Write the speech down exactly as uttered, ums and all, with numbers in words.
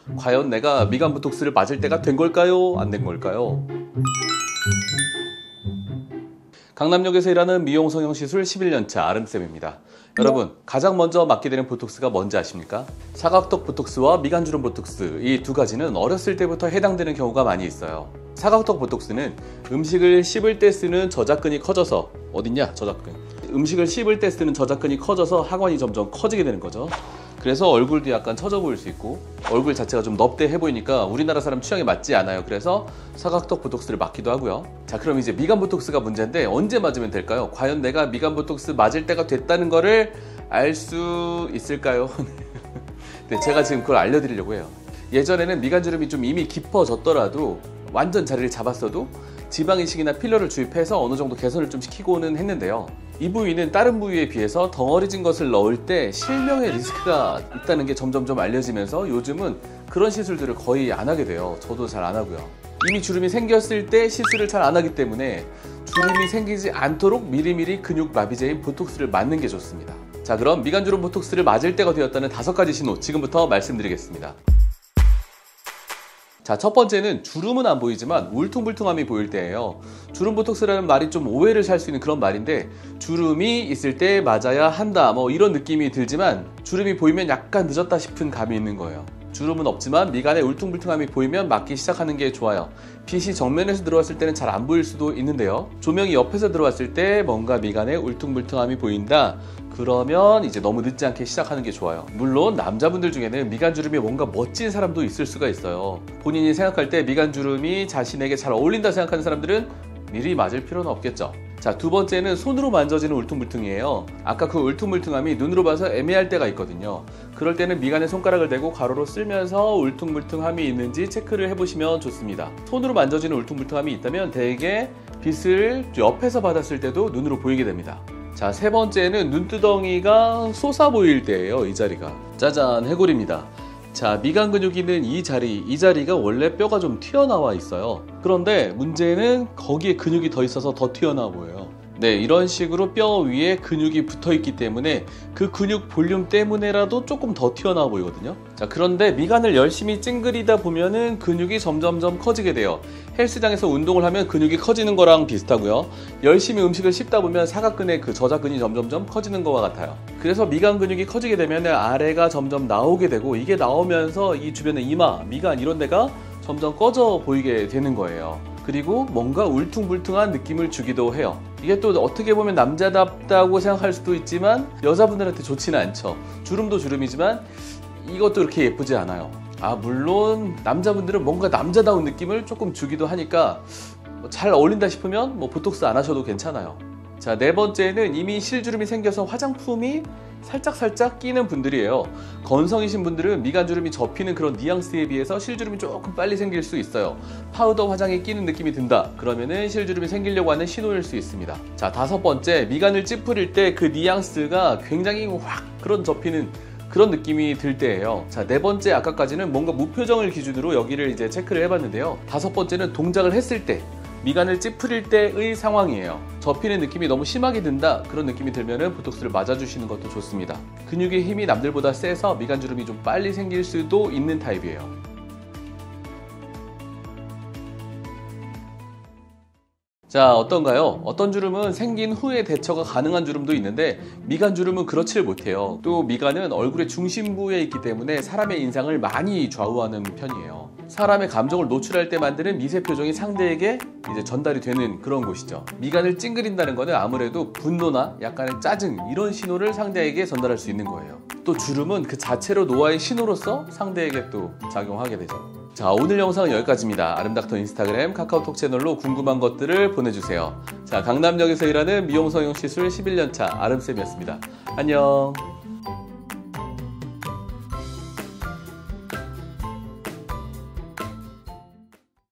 과연 내가 미간 보톡스를 맞을 때가 된 걸까요? 안 된 걸까요? 강남역에서 일하는 미용 성형시술 십일 년차 아름쌤입니다. 여러분, 가장 먼저 맞게 되는 보톡스가 뭔지 아십니까? 사각턱 보톡스와 미간주름 보톡스, 이 두 가지는 어렸을 때부터 해당되는 경우가 많이 있어요. 사각턱 보톡스는 음식을 씹을 때 쓰는 저작근이 커져서, 어딨냐 저작근, 음식을 씹을 때 쓰는 저작근이 커져서 하관이 점점 커지게 되는 거죠. 그래서 얼굴도 약간 처져 보일 수 있고 얼굴 자체가 좀 넙대해 보이니까 우리나라 사람 취향에 맞지 않아요. 그래서 사각턱 보톡스를 맞기도 하고요. 자, 그럼 이제 미간 보톡스가 문제인데 언제 맞으면 될까요? 과연 내가 미간 보톡스 맞을 때가 됐다는 거를 알 수 있을까요? 네, 제가 지금 그걸 알려드리려고 해요. 예전에는 미간주름이 좀 이미 깊어졌더라도 완전 자리를 잡았어도 지방이식이나 필러를 주입해서 어느 정도 개선을 좀 시키고는 했는데요. 이 부위는 다른 부위에 비해서 덩어리진 것을 넣을 때 실명의 리스크가 있다는 게 점점점 알려지면서 요즘은 그런 시술들을 거의 안 하게 돼요. 저도 잘 안 하고요. 이미 주름이 생겼을 때 시술을 잘 안 하기 때문에 주름이 생기지 않도록 미리미리 근육 마비제인 보톡스를 맞는 게 좋습니다. 자, 그럼 미간주름 보톡스를 맞을 때가 되었다는 다섯 가지 신호 지금부터 말씀드리겠습니다. 자, 첫 번째는 주름은 안 보이지만 울퉁불퉁함이 보일 때예요. 주름 보톡스라는 말이 좀 오해를 살 수 있는 그런 말인데, 주름이 있을 때 맞아야 한다 뭐 이런 느낌이 들지만 주름이 보이면 약간 늦었다 싶은 감이 있는 거예요. 주름은 없지만 미간에 울퉁불퉁함이 보이면 맞기 시작하는 게 좋아요. 빛이 정면에서 들어왔을 때는 잘 안 보일 수도 있는데요. 조명이 옆에서 들어왔을 때 뭔가 미간에 울퉁불퉁함이 보인다, 그러면 이제 너무 늦지 않게 시작하는 게 좋아요. 물론 남자분들 중에는 미간주름이 뭔가 멋진 사람도 있을 수가 있어요. 본인이 생각할 때 미간주름이 자신에게 잘 어울린다 생각하는 사람들은 미리 맞을 필요는 없겠죠. 자, 두 번째는 손으로 만져지는 울퉁불퉁이에요. 아까 그 울퉁불퉁함이 눈으로 봐서 애매할 때가 있거든요. 그럴 때는 미간에 손가락을 대고 가로로 쓸면서 울퉁불퉁함이 있는지 체크를 해보시면 좋습니다. 손으로 만져지는 울퉁불퉁함이 있다면 대개 빛을 옆에서 받았을 때도 눈으로 보이게 됩니다. 자, 세 번째는 눈두덩이가 솟아 보일 때예요. 이 자리가 짜잔, 해골입니다. 자, 미간 근육이 있는 이 자리, 이 자리가 원래 뼈가 좀 튀어나와 있어요. 그런데 문제는 거기에 근육이 더 있어서 더 튀어나와 보여요. 네, 이런 식으로 뼈 위에 근육이 붙어 있기 때문에 그 근육 볼륨 때문에라도 조금 더 튀어나와 보이거든요. 자, 그런데 미간을 열심히 찡그리다 보면은 근육이 점점점 커지게 돼요. 헬스장에서 운동을 하면 근육이 커지는 거랑 비슷하고요. 열심히 음식을 씹다 보면 사각근의 그 저작근이 점점점 커지는 것과 같아요. 그래서 미간 근육이 커지게 되면 아래가 점점 나오게 되고, 이게 나오면서 이 주변의 이마, 미간 이런 데가 점점 꺼져 보이게 되는 거예요. 그리고 뭔가 울퉁불퉁한 느낌을 주기도 해요. 이게 또 어떻게 보면 남자답다고 생각할 수도 있지만 여자분들한테 좋지는 않죠. 주름도 주름이지만 이것도 이렇게 예쁘지 않아요. 아, 물론 남자분들은 뭔가 남자다운 느낌을 조금 주기도 하니까 잘 어울린다 싶으면 뭐 보톡스 안 하셔도 괜찮아요. 자, 네 번째는 이미 실주름이 생겨서 화장품이 살짝살짝 끼는 분들이에요. 건성이신 분들은 미간주름이 접히는 그런 뉘앙스에 비해서 실주름이 조금 빨리 생길 수 있어요. 파우더 화장이 끼는 느낌이 든다, 그러면은 실주름이 생기려고 하는 신호일 수 있습니다. 자, 다섯 번째, 미간을 찌푸릴 때 그 뉘앙스가 굉장히 확 그런 접히는 그런 느낌이 들 때예요. 자, 네 번째, 아까까지는 뭔가 무표정을 기준으로 여기를 이제 체크를 해봤는데요. 다섯 번째는 동작을 했을 때 미간을 찌푸릴 때의 상황이에요. 접히는 느낌이 너무 심하게 든다, 그런 느낌이 들면은 보톡스를 맞아주시는 것도 좋습니다. 근육의 힘이 남들보다 세서 미간주름이 좀 빨리 생길 수도 있는 타입이에요. 자, 어떤가요? 어떤 주름은 생긴 후에 대처가 가능한 주름도 있는데 미간 주름은 그렇지를 못해요. 또 미간은 얼굴의 중심부에 있기 때문에 사람의 인상을 많이 좌우하는 편이에요. 사람의 감정을 노출할 때 만드는 미세 표정이 상대에게 이제 전달이 되는 그런 곳이죠. 미간을 찡그린다는 거는 아무래도 분노나 약간의 짜증, 이런 신호를 상대에게 전달할 수 있는 거예요. 또 주름은 그 자체로 노화의 신호로서 상대에게 또 작용하게 되죠. 자, 오늘 영상은 여기까지입니다. 아름닥터 인스타그램, 카카오톡 채널로 궁금한 것들을 보내주세요. 자, 강남역에서 일하는 미용 성형 시술 십일 년차 아름쌤이었습니다. 안녕.